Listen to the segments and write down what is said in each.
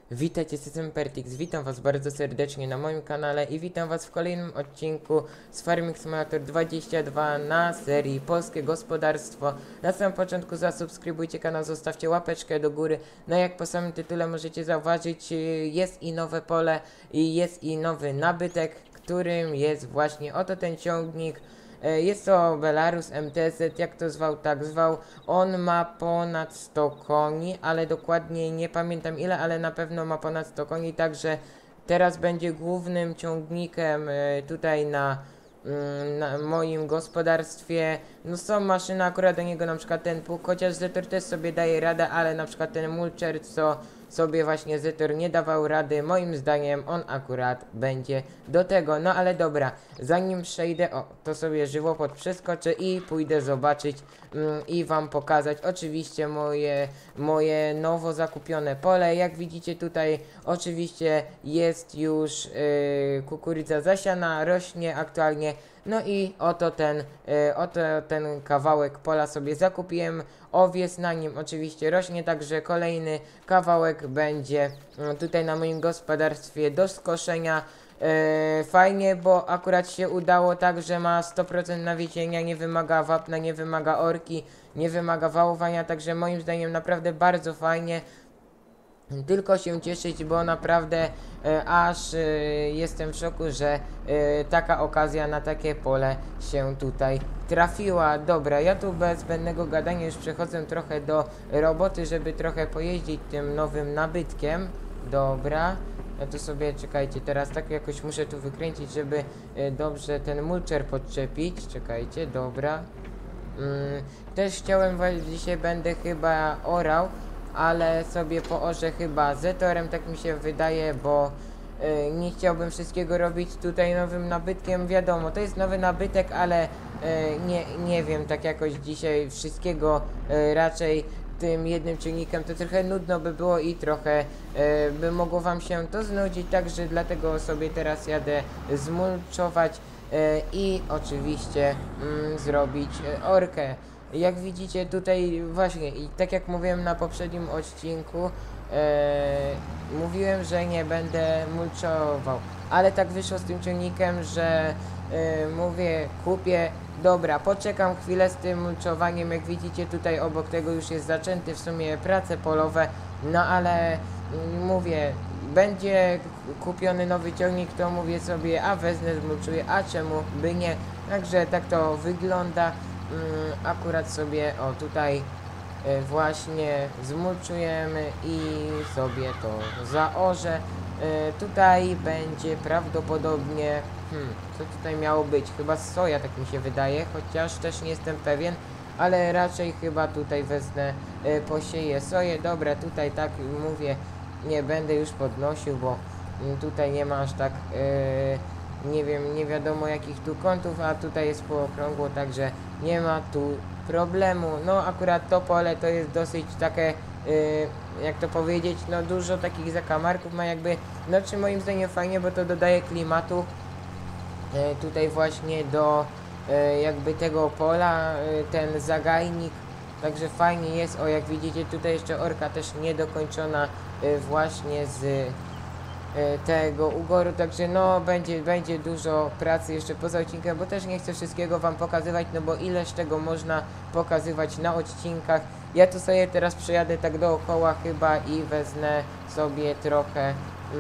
Witajcie, jestem Pertix, witam was bardzo serdecznie na moim kanale i witam was w kolejnym odcinku z Farming Simulator 22 na serii Polskie Gospodarstwo. Na samym początku zasubskrybujcie kanał, zostawcie łapeczkę do góry. No jak po samym tytule możecie zauważyć, jest i nowe pole i jest i nowy nabytek, którym jest właśnie oto ten ciągnik. Jest to Belarus MTZ, jak to zwał, tak zwał. On ma ponad 100 koni, ale dokładnie nie pamiętam ile, ale na pewno ma ponad 100 koni, także teraz będzie głównym ciągnikiem tutaj na moim gospodarstwie. No są maszyny akurat do niego, na przykład ten pług, chociaż Zetor też sobie daje radę, ale na przykład ten mulcher, co sobie właśnie Zetor nie dawał rady, moim zdaniem on akurat będzie do tego. No ale dobra, zanim przejdę, to sobie żywopłot przeskoczę i pójdę zobaczyć i wam pokazać oczywiście moje nowo zakupione pole. Jak widzicie tutaj oczywiście jest już kukurydza zasiana, rośnie aktualnie. No i oto ten kawałek pola sobie zakupiłem. Owiec na nim oczywiście rośnie, także kolejny kawałek będzie tutaj na moim gospodarstwie do skoszenia. Fajnie, bo akurat się udało tak, że ma 100% nawiezienia, nie wymaga wapna, nie wymaga orki, nie wymaga wałowania, także moim zdaniem naprawdę bardzo fajnie. Tylko się cieszyć, bo naprawdę aż jestem w szoku, że taka okazja na takie pole się tutaj trafiła. Dobra, ja tu bez zbędnego gadania już przechodzę trochę do roboty, żeby trochę pojeździć tym nowym nabytkiem. Dobra, ja tu sobie, czekajcie, teraz tak jakoś muszę tu wykręcić, żeby dobrze ten mulcher podczepić. Czekajcie, dobra. Też chciałem, dzisiaj będę chyba orał, ale sobie poorze chyba Zetorem, tak mi się wydaje, bo nie chciałbym wszystkiego robić tutaj nowym nabytkiem. Wiadomo, to jest nowy nabytek, ale nie wiem, tak jakoś dzisiaj wszystkiego raczej tym jednym ciągnikiem to trochę nudno by było i trochę by mogło wam się to znudzić, także dlatego sobie teraz jadę zmulczować i oczywiście zrobić orkę. Jak widzicie tutaj właśnie, i tak jak mówiłem na poprzednim odcinku, mówiłem, że nie będę mulczował, ale tak wyszło z tym ciągnikiem, że mówię, kupię, dobra, poczekam chwilę z tym mulczowaniem. Jak widzicie tutaj obok tego już jest zaczęty w sumie prace polowe, no ale mówię, będzie kupiony nowy ciągnik, to mówię sobie, a wezmę, zmulczuję, a czemu by nie, także tak to wygląda. Akurat sobie tutaj właśnie zmulczujemy i sobie to zaorze. Tutaj będzie prawdopodobnie co tutaj miało być, chyba soja, tak mi się wydaje, chociaż też nie jestem pewien, ale raczej chyba tutaj wezmę, posieję soję. Dobra, tutaj tak mówię, nie będę już podnosił, bo tutaj nie ma aż tak nie wiem, nie wiadomo jakich tu kątów, a tutaj jest półokrągło, także nie ma tu problemu. No akurat to pole to jest dosyć takie, jak to powiedzieć, no dużo takich zakamarków ma jakby, no czy moim zdaniem fajnie, bo to dodaje klimatu tutaj właśnie do jakby tego pola, ten zagajnik, także fajnie jest. O, jak widzicie tutaj jeszcze orka też niedokończona właśnie z tego ugoru, także no będzie dużo pracy jeszcze poza odcinkiem, bo też nie chcę wszystkiego wam pokazywać, no bo ileż tego można pokazywać na odcinkach. Ja tu sobie teraz przejadę tak dookoła chyba i wezmę sobie trochę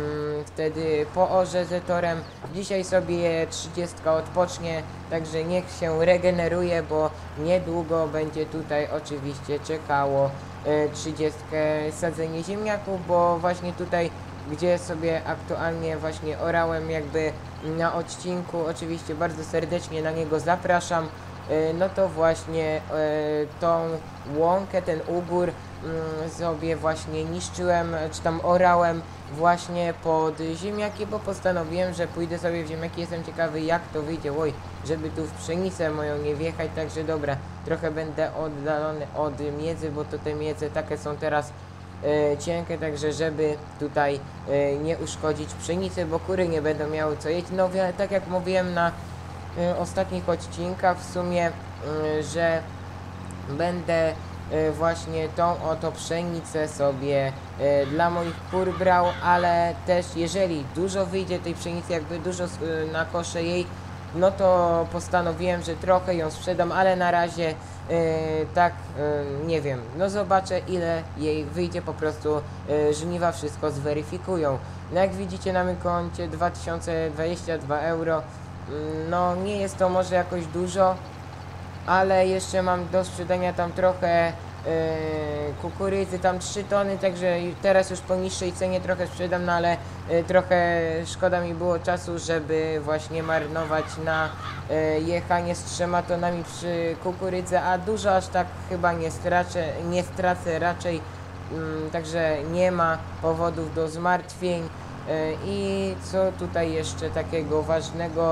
wtedy poorze Zetorem. Dzisiaj sobie 30 odpocznie, także niech się regeneruje, bo niedługo będzie tutaj oczywiście czekało 30 sadzenie ziemniaków, bo właśnie tutaj, gdzie sobie aktualnie właśnie orałem jakby na odcinku, oczywiście bardzo serdecznie na niego zapraszam, no to właśnie tą łąkę, ten ugór sobie właśnie niszczyłem, czy tam orałem właśnie pod ziemniaki, bo postanowiłem, że pójdę sobie w ziemniaki. Jestem ciekawy jak to wyjdzie, żeby tu w pszenicę moją nie wjechać, także dobra, trochę będę oddalony od miedzy, bo to te miedze takie są teraz cienkie, także żeby tutaj nie uszkodzić pszenicy, bo kury nie będą miały co jeść. No tak jak mówiłem na ostatnich odcinkach w sumie, że będę właśnie tą oto pszenicę sobie dla moich kur brał, ale też jeżeli dużo wyjdzie tej pszenicy, jakby dużo nakoszę jej, no to postanowiłem, że trochę ją sprzedam, ale na razie tak nie wiem, no zobaczę ile jej wyjdzie, po prostu żniwa wszystko zweryfikują. No jak widzicie na moim koncie 2022 euro, no nie jest to może jakoś dużo, ale jeszcze mam do sprzedania tam trochę kukurydzy, tam 3 tony, także teraz już po niższej cenie trochę sprzedam, no ale trochę szkoda mi było czasu, żeby właśnie marnować na jechanie z 3 tonami przy kukurydzy, a dużo aż tak chyba nie stracę raczej, także nie ma powodów do zmartwień. I co tutaj jeszcze takiego ważnego?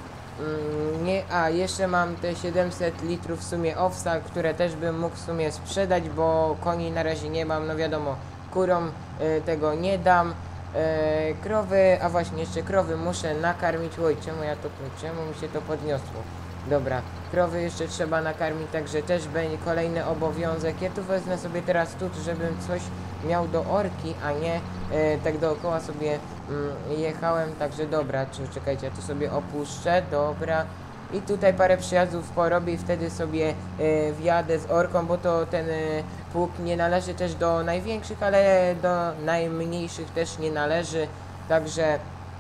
Jeszcze mam te 700 litrów w sumie owsa, które też bym mógł w sumie sprzedać, bo koni na razie nie mam, no wiadomo, kurom tego nie dam. Krowy, a właśnie jeszcze krowy muszę nakarmić. Oj, czemu mi się to podniosło? Dobra, krowy jeszcze trzeba nakarmić, także też będzie kolejny obowiązek. Ja tu wezmę sobie teraz tut, żebym coś miał do orki, a nie tak dookoła sobie jechałem, także dobra, czekajcie, ja tu sobie opuszczę, dobra. I tutaj parę przyjazdów porobię i wtedy sobie wjadę z orką, bo to ten pług nie należy też do największych, ale do najmniejszych też nie należy, także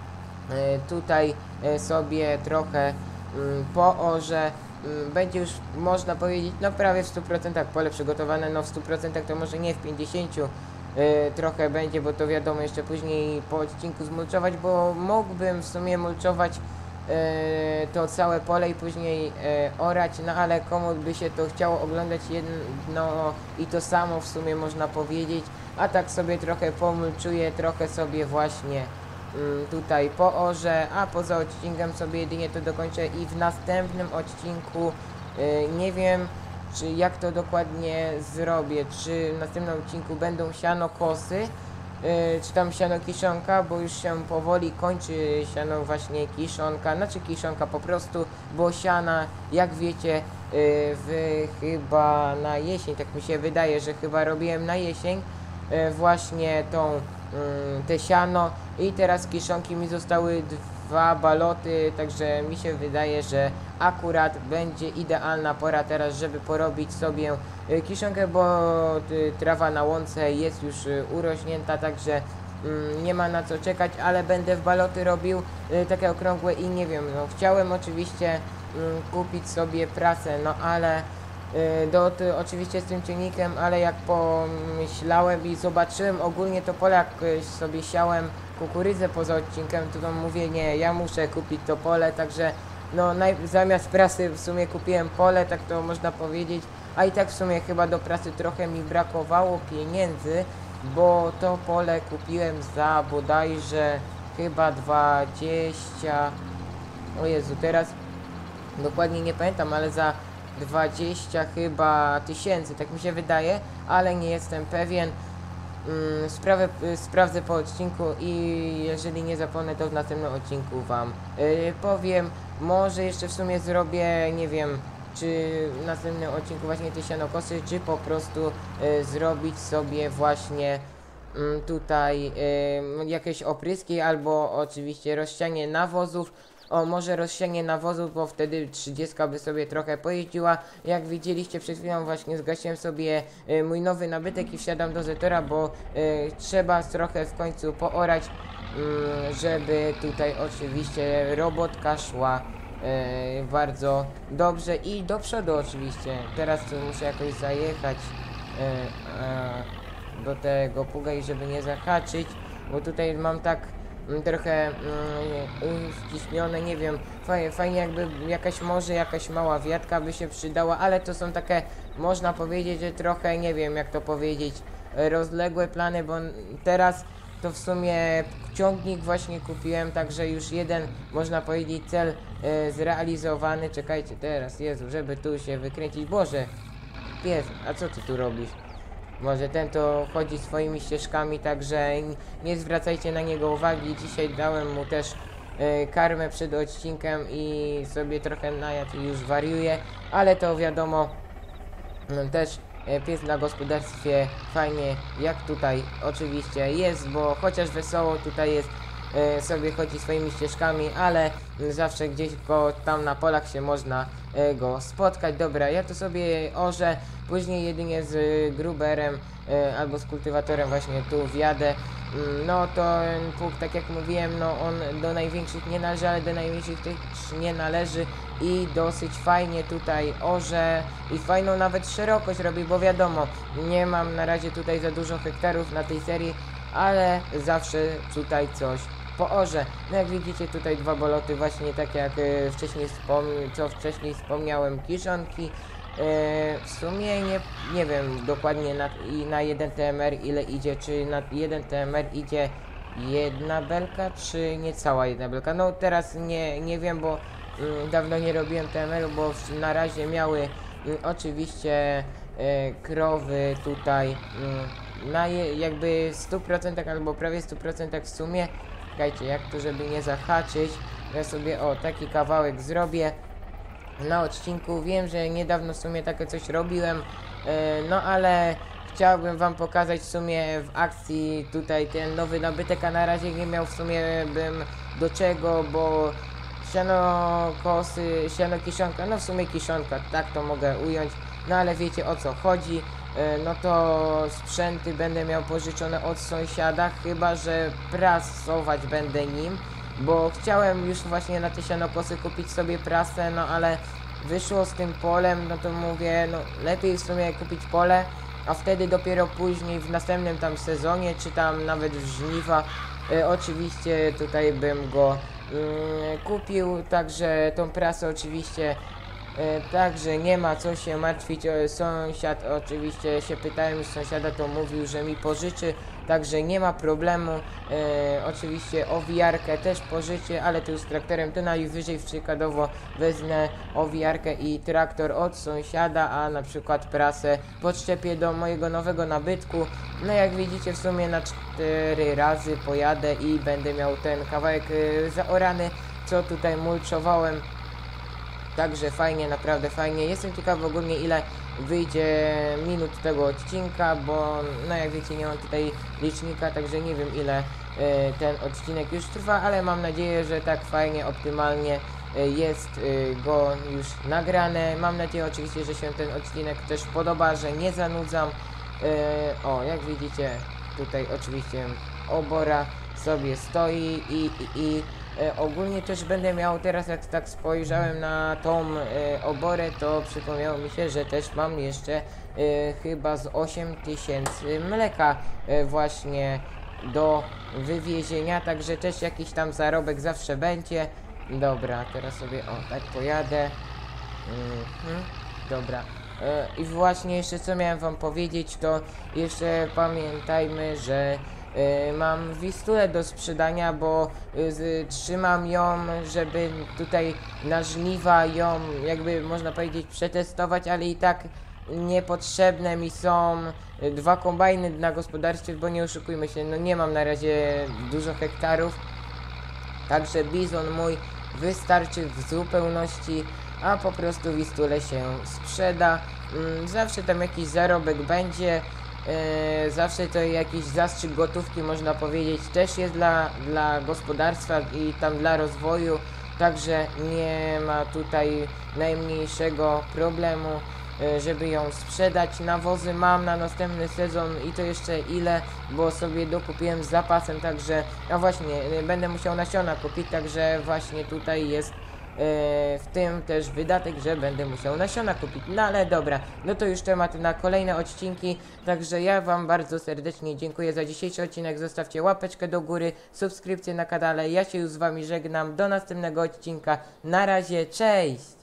tutaj sobie trochę poorzę. Będzie już, można powiedzieć, no prawie w 100% pole przygotowane, no w 100% to może nie w 50%, trochę będzie, bo to wiadomo, jeszcze później po odcinku zmulczować, bo mógłbym w sumie mulczować to całe pole i później orać, no ale komu by się to chciało oglądać jedno i to samo w sumie można powiedzieć, a tak sobie trochę pomulczuję, trochę sobie właśnie tutaj poorzę, a poza odcinkiem sobie jedynie to dokończę i w następnym odcinku nie wiem jak to dokładnie zrobię, czy w następnym odcinku będą siano kosy, czy tam siano kiszonka, bo już się powoli kończy siano właśnie kiszonka, znaczy kiszonka po prostu, bo siana, jak wiecie, chyba na jesień, tak mi się wydaje, że chyba robiłem na jesień właśnie te siano i teraz kiszonki mi zostały 2 baloty, także mi się wydaje, że akurat będzie idealna pora teraz, żeby porobić sobie kiszonkę, bo trawa na łące jest już urośnięta, także nie ma na co czekać, ale będę w baloty robił takie okrągłe i nie wiem, no chciałem oczywiście kupić sobie prasę, no ale oczywiście z tym ciągnikiem, ale jak pomyślałem i zobaczyłem ogólnie to pole, jak sobie siałem kukurydzę poza odcinkiem, to mówię, nie, ja muszę kupić to pole, także no zamiast prasy w sumie kupiłem pole, tak to można powiedzieć, a i tak w sumie chyba do prasy trochę mi brakowało pieniędzy, bo to pole kupiłem za bodajże chyba 20, o Jezu, teraz dokładnie nie pamiętam, ale za 20 chyba tysięcy, tak mi się wydaje, ale nie jestem pewien. Sprawdzę po odcinku i jeżeli nie zapomnę, to w następnym odcinku wam powiem. Może jeszcze w sumie zrobię, nie wiem, czy w następnym odcinku właśnie te sianokosy, czy po prostu zrobić sobie właśnie tutaj jakieś opryski, albo oczywiście rozsianie nawozów. O, może rozsianie nawozów, bo wtedy 30 by sobie trochę pojeździła. Jak widzieliście przed chwilą, właśnie zgasiłem sobie mój nowy nabytek i wsiadam do Zetora, bo trzeba trochę w końcu poorać, żeby tutaj oczywiście robotka szła bardzo dobrze i do przodu oczywiście. Teraz tu muszę jakoś zajechać do tego pługa i żeby nie zahaczyć, bo tutaj mam tak trochę ściśnione, nie wiem, fajnie jakby jakaś mała wiatka by się przydała, ale to są takie, można powiedzieć, że trochę, nie wiem jak to powiedzieć, rozległe plany, bo teraz to w sumie ciągnik właśnie kupiłem, także już jeden, można powiedzieć, cel zrealizowany. Czekajcie teraz, Jezu, żeby tu się wykręcić, Boże, pies, a co ty tu robisz? Może ten to chodzi swoimi ścieżkami, także nie zwracajcie na niego uwagi. Dzisiaj dałem mu też karmę przed odcinkiem i sobie trochę najadł i już wariuje, ale to wiadomo, też pies na gospodarstwie fajnie jak tutaj oczywiście jest, bo chociaż wesoło tutaj jest, sobie chodzi swoimi ścieżkami, ale zawsze gdzieś go tam na polach się można go spotkać. Dobra, ja to sobie orzę, później jedynie z gruberem albo z kultywatorem właśnie tu wjadę. No to ten pług, tak jak mówiłem, no on do największych nie należy, ale do najmniejszych też nie należy i dosyć fajnie tutaj orze i fajną nawet szerokość robi, bo wiadomo, nie mam na razie tutaj za dużo hektarów na tej serii, ale zawsze tutaj coś poorze. No jak widzicie tutaj dwa boloty, właśnie tak jak wcześniej wspomniałem, kiszonki. W sumie nie wiem dokładnie na 1 TMR ile idzie, czy na 1 TMR idzie jedna belka, czy niecała jedna belka. No teraz nie wiem, bo dawno nie robiłem TMR-u, bo na razie miały oczywiście krowy tutaj na jakby 100% albo prawie 100% w sumie. Czekajcie, jak to, żeby nie zahaczyć, ja sobie taki kawałek zrobię na odcinku. Wiem, że niedawno w sumie takie coś robiłem, no ale chciałbym wam pokazać w sumie w akcji tutaj ten nowy nabytek, a na razie nie miał w sumie bym do czego, bo siano kosy, siano kiszonka, no w sumie kiszonka, tak to mogę ująć, no ale wiecie o co chodzi. No to sprzęty będę miał pożyczone od sąsiada, chyba że prasować będę nim, bo chciałem już właśnie na te sianokosy kupić sobie prasę, no ale wyszło z tym polem, no to mówię, no lepiej w sumie kupić pole, a wtedy dopiero później w następnym tam sezonie, czy tam nawet w żniwa, oczywiście tutaj bym go kupił, także tą prasę oczywiście. Także nie ma co się martwić, sąsiad oczywiście się pytałem już sąsiada, to mówił, że mi pożyczy, także nie ma problemu. Oczywiście owijarkę też pożyczy, ale tu z traktorem to najwyżej przykładowo wezmę owijarkę i traktor od sąsiada, a na przykład prasę podczepię do mojego nowego nabytku. No jak widzicie w sumie na 4 razy pojadę i będę miał ten kawałek zaorany, co tutaj mulczowałem. Także fajnie, naprawdę fajnie. Jestem ciekaw ogólnie ile wyjdzie minut tego odcinka, bo no jak wiecie nie mam tutaj licznika, także nie wiem ile ten odcinek już trwa, ale mam nadzieję, że tak fajnie, optymalnie jest go już nagrane. Mam nadzieję oczywiście, że się ten odcinek też podoba, że nie zanudzam. O, jak widzicie tutaj oczywiście obora sobie stoi i ogólnie też będę miał teraz, jak tak spojrzałem na tą oborę, to przypomniało mi się, że też mam jeszcze chyba z 8000 mleka właśnie do wywiezienia, także też jakiś tam zarobek zawsze będzie. Dobra, teraz sobie tak pojadę. Dobra. I właśnie jeszcze co miałem wam powiedzieć, to jeszcze pamiętajmy, że mam Wistulę do sprzedania, bo trzymam ją, żeby tutaj na żniwa ją, jakby można powiedzieć, przetestować, ale i tak niepotrzebne mi są 2 kombajny na gospodarstwie, bo nie oszukujmy się, no nie mam na razie dużo hektarów, także bizon mój wystarczy w zupełności, a po prostu Wistulę się sprzeda. Zawsze tam jakiś zarobek będzie. Zawsze to jakiś zastrzyk gotówki, można powiedzieć, też jest dla gospodarstwa i tam dla rozwoju, także nie ma tutaj najmniejszego problemu, żeby ją sprzedać. Nawozy mam na następny sezon i to jeszcze ile, bo sobie dokupiłem z zapasem, także a właśnie będę musiał nasiona kupić, także właśnie tutaj jest w tym też wydatek, że będę musiał nasiona kupić. No ale dobra, no to już temat na kolejne odcinki, także ja wam bardzo serdecznie dziękuję za dzisiejszy odcinek, zostawcie łapeczkę do góry, subskrypcję na kanale, ja się już z wami żegnam, do następnego odcinka, na razie, cześć!